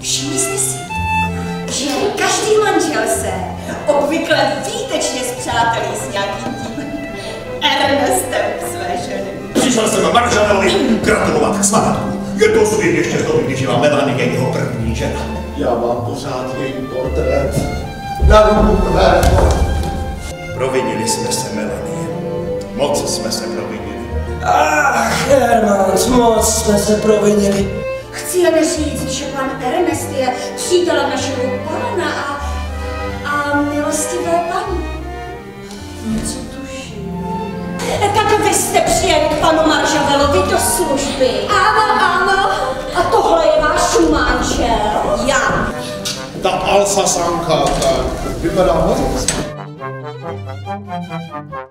Všimli jste si, že každý manžel se obvykle výtečně spřátelí s nějakým tím Ernestem své ženy. Přišel jsem manželovi gratulovat k svatbu. Je to osudit ještě z doby, když žila Melanie jeho první žena. Já mám pořád její portrét. Na ruku tvého. Provinili jsme se, Melanie. Moc jsme se provinili. Ach, Herman, moc jsme se provinili. Chci jen říct, že pan Ernest je přítelem našeho pána a milostivé paní. Něco tuším. Tak vy jste přijeli k panu Maržavelovi do služby. Ano, ano. A tohle je váš manžel. Já. Ta Alsasanka, tak vypadá moc.